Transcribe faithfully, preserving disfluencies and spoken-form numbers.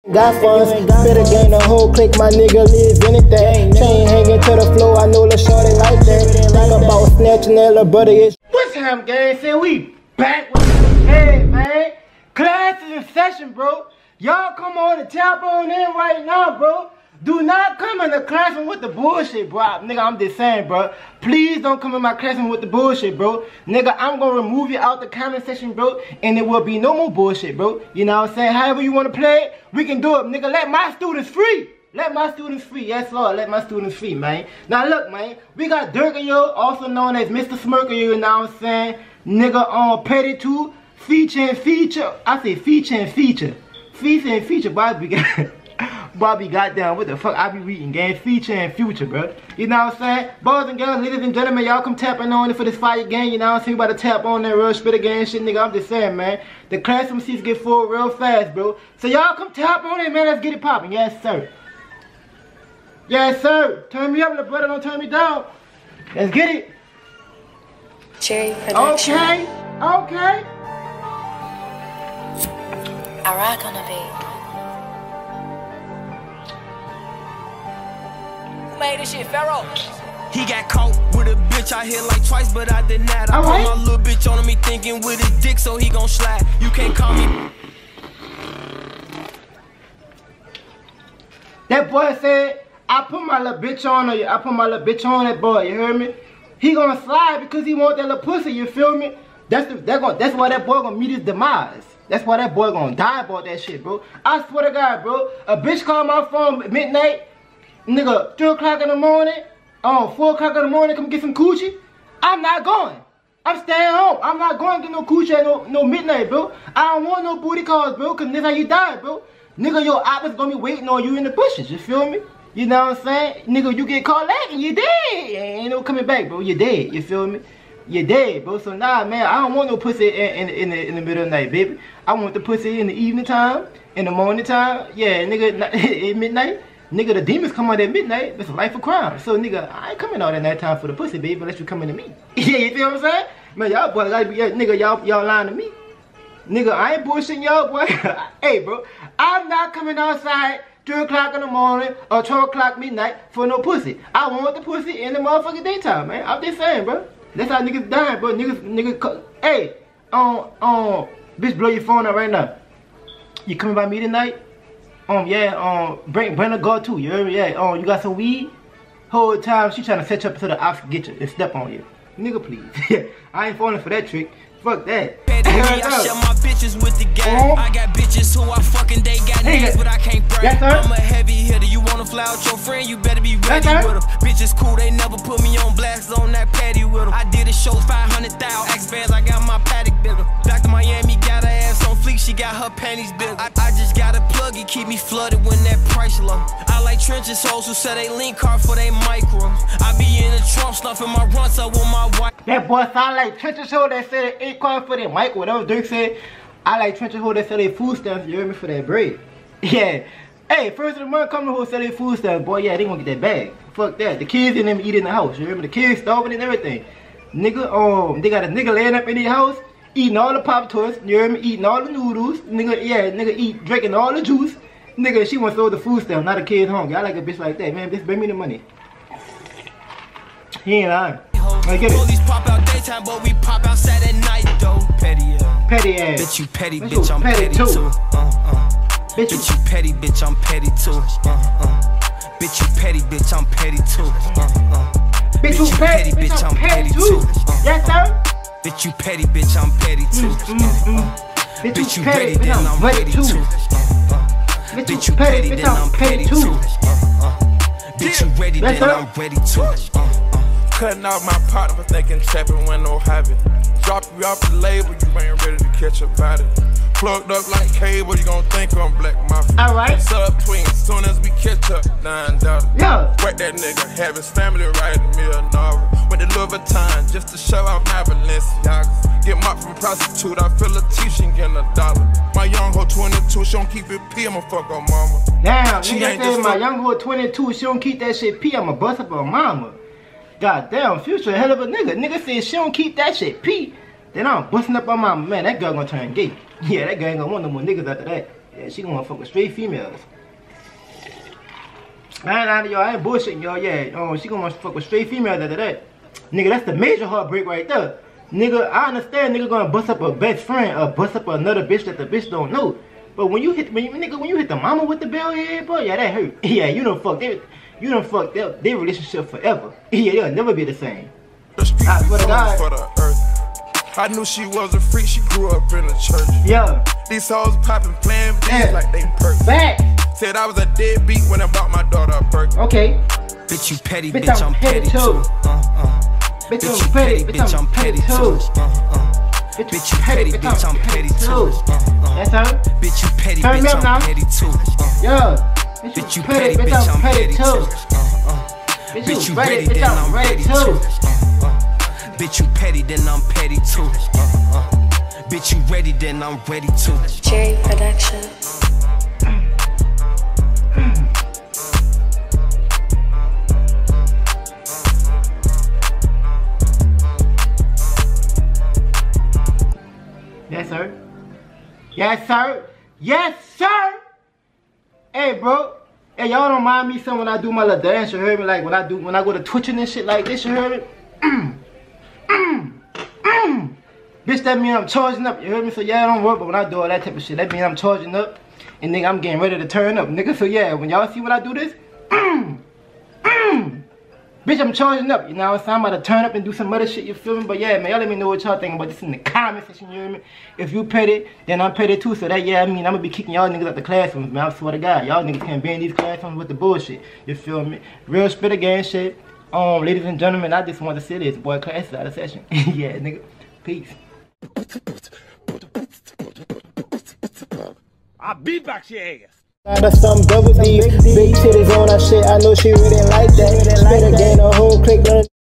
Got funds, better gain the whole click, my nigga live anything. Chain hanging to the floor, I know the shorty like that. Think about snatching that little brother is. What's up, gang? Say we back with the hey, man. Class is in session, bro. Y'all come on and tap on in right now, bro. Do not come in the classroom with the bullshit, bro. Nigga, I'm just saying, bro. Please don't come in my classroom with the bullshit, bro. Nigga, I'm gonna remove you out the comment section, bro. And there will be no more bullshit, bro. You know what I'm saying? However you wanna play it, we can do it. Nigga, let my students free. Let my students free. Yes, Lord. Let my students free, man. Now, look, man. We got Durkayo, also known as Mister Smirker, you know what I'm saying? Nigga on Petty two. Feature and feature. I say feature and feature. Feature and feature, Bobby got Bobby got down. What the fuck I be reading, gang? Feature and future, bro. You know what I'm saying? Boys and girls, ladies and gentlemen, y'all come tapping on it for this fire game. You know what I'm saying? We about to tap on that real spitter game shit, nigga. I'm just saying, man. The classroom seats get full real fast, bro. So y'all come tap on it, man. Let's get it popping. Yes, sir. Yes, sir. Turn me up, little brother. Don't turn me down. Let's get it. Cherry production. Okay. Okay. I rock on the beat. Made this shit, Pharaoh. He got caught with a bitch I hit like twice, but I did not. I All put right. my little bitch on me thinking with his dick, so he gon' slide. You can't call me. That boy said, I put my little bitch on her. I put my little bitch on that boy. You heard me? He gonna slide because he want that little pussy. You feel me? That's the, that gonna, that's why that boy gonna meet his demise. That's why that boy gonna die about that shit, bro. I swear to God, bro. A bitch called my phone at midnight. Nigga, three o'clock in the morning, um, four o'clock in the morning, come get some coochie. I'm not going. I'm staying home. I'm not going to get no coochie at no, no midnight, bro. I don't want no booty calls, bro, because this how you die, bro. Nigga, your op is going to be waiting on you in the bushes, you feel me? You know what I'm saying? Nigga, you get caught lacking, you dead. Ain't no coming back, bro. You're dead, you feel me? You're dead, bro. So, nah, man, I don't want no pussy in, in, in, the, in the middle of the night, baby. I want the pussy in the evening time, in the morning time. Yeah, nigga, at midnight. Nigga, the demons come out at midnight. It's a life of crime. So, nigga, I ain't coming out at night time for the pussy, baby, unless you coming to me. Yeah, you feel what I'm saying? Man, y'all boys gotta be, yeah, nigga, y'all y'all lying to me. Nigga, I ain't bullshitting y'all, boy. Hey, bro, I'm not coming outside three o'clock in the morning or twelve o'clock midnight for no pussy. I want the pussy in the motherfucking daytime, man. I'm just saying, bro. That's how niggas dying, bro. Niggas, niggas, hey, um, um, bitch, blow your phone up right now. You coming by me tonight? Um, yeah, um, bring, bring a girl too, you heard me? Yeah, um, you got some weed? Whole time she trying to set you up so the ops can get you and step on you. Nigga, please. I ain't falling for that trick. Fuck that. I share my bitches with the gang. I got bitches who I fucking they got names, but I can't brag. Yes, I'm a heavy hitter. You wanna fly with your friend? You better be ready Yes, with them. Bitches cool, they never put me on blast on that patty with them. I did a show five hundred thousand. X bands, I got my paddock bigger. Back to Miami, got her ass on fleek. She got her panties bigger. I, I just got a plug, it keep me flooded when that price low. I like trenches hoes who sell they link card for they micro. I be in the trunk stuffing my runs up with my wife. That boy sound like trenches hoes that sell they eight card for their mic. Whatever Dirk said. I like trenches hoes that sell their food stamps. You heard me? For that bread. Yeah. Hey, first of the month, come to who sell their food stamps, boy. Yeah, they gonna get that bag. Fuck that. The kids in them eat in the house. You remember the kids starving and everything. Nigga, um, they got a nigga laying up in their house, eating all the Pop Tarts. You heard me? Eating all the noodles. Nigga, yeah, nigga eat, drinking all the juice. Nigga, she wants to throw the food stamp, not a kid hungry. I like a bitch like that, man. Bitch, bring me the money. He ain't lying. I get it. Police pop out daytime, but we pop outside at night though. Petty ass. Petty ass. Bitch, you petty, Bitch, bitch, you I'm petty petty, too. too. Uh, uh. Bitch, Bitch, you petty, bitch, I'm petty too. Uh, uh. Bitch, you petty, bitch, I'm petty too. Uh, uh. Bitch, you petty, bitch, I'm petty too. Yes, sir. Bitch, you petty, bitch, I'm petty too. Uh, uh. Bitch, you petty, then I'm ready too. Bitch, you petty, then I'm petty too. Bitch, you ready, then I'm ready too. Cutting out my partner for thinking trapping when no habit. Drop you off the label, you ain't ready to catch a body. Plugged up like cable, you gon' think I'm Black Mafia. Alright. Sub tween, soon as we catch up, nine dollars. Yeah. Work that nigga, have his family writing me a novel. With the Louis Vuitton, just to show out my Balenciagas. Get mopped from prostitute, I feel a teaching getting a dollar. My young hoe twenty-two, she don't keep it P, I'ma fuck her mama. Damn, she nigga said my young hoe twenty-two, she don't keep that shit P, I'ma bust up her mama. God damn, Future a hell of a nigga. Nigga said she don't keep that shit P, then I'm busting up on my man. That girl gonna turn gay. Yeah, that girl ain't gonna want no more niggas after that. Yeah, she gonna fuck with straight females. I ain't, y'all, I ain't bullshitting y'all, yeah. Oh, she gonna fuck with straight females after that. Nigga, that's the major heartbreak right there. Nigga, I understand nigga gonna bust up a best friend or bust up another bitch that the bitch don't know. But when you hit, when you, nigga, when you hit the mama with the bell head, boy, yeah, that hurt. Yeah, you done fucked their, you done fucked their, their relationship forever. Yeah, they'll never be the same. The street I swear to God. For the earth. I knew she was a freak, she grew up in the church. Yeah. These hoes popping, playing beats Yeah. like they perks. Back. Said I was a deadbeat when I bought my daughter a perk. Okay. Bitch, you petty, Bitch, bitch, I'm I'm petty petty too. too. Uh, uh. Bitch, Bitch, I'm you petty, petty, bitch, I'm petty too. Uh, uh. Bitch, you petty, bitch, I'm petty too. Uh, uh. That's her. Bitch, you petty, Turn me bitch, up now. I'm petty too. Uh, Yeah. Bitch, you petty, bitch, I'm petty too. Uh, uh. Bitch, you ready, then I'm ready too. Uh, uh. Bitch, you petty, then I'm petty too. Uh, uh. Bitch, you ready, then I'm ready too. Cherry Production. Yes, sir. Yes, sir. Yes, sir. Hey, bro. Hey, y'all don't mind me saying when I do my little dance, you heard me? Like when I do, when I go to twitching and shit like this, you heard me? Mm, mm, mm. Bitch, that mean I'm charging up, you heard me? So yeah, don't work, but when I do all that type of shit, that mean I'm charging up. And nigga, I'm getting ready to turn up, nigga. So yeah, when y'all see when I do this, mm, mm. Bitch, I'm charging up, you know what I'm saying? I'm about to turn up and do some other shit, you feel me? But yeah, man, y'all let me know what y'all think about this in the comment section, you hear me? If you petty, then I'm petty too, so that, yeah, I mean, I'm gonna be kicking y'all niggas out the classrooms, man, I swear to God. Y'all niggas can't be in these classrooms with the bullshit, you feel me? Real spit again shit. Um, ladies and gentlemen, I just want to say this, boy, class is out of session. Yeah, nigga, peace. I'll beatbox your ass. Got some double D, big titties on her shit. I know she really like that. Spit again, a whole click.